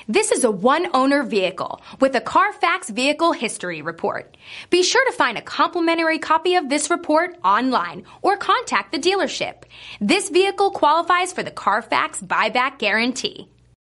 This is a one-owner vehicle with a Carfax Vehicle History Report. Be sure to find a complimentary copy of this report online or contact the dealership. This vehicle qualifies for the Carfax Buyback Guarantee.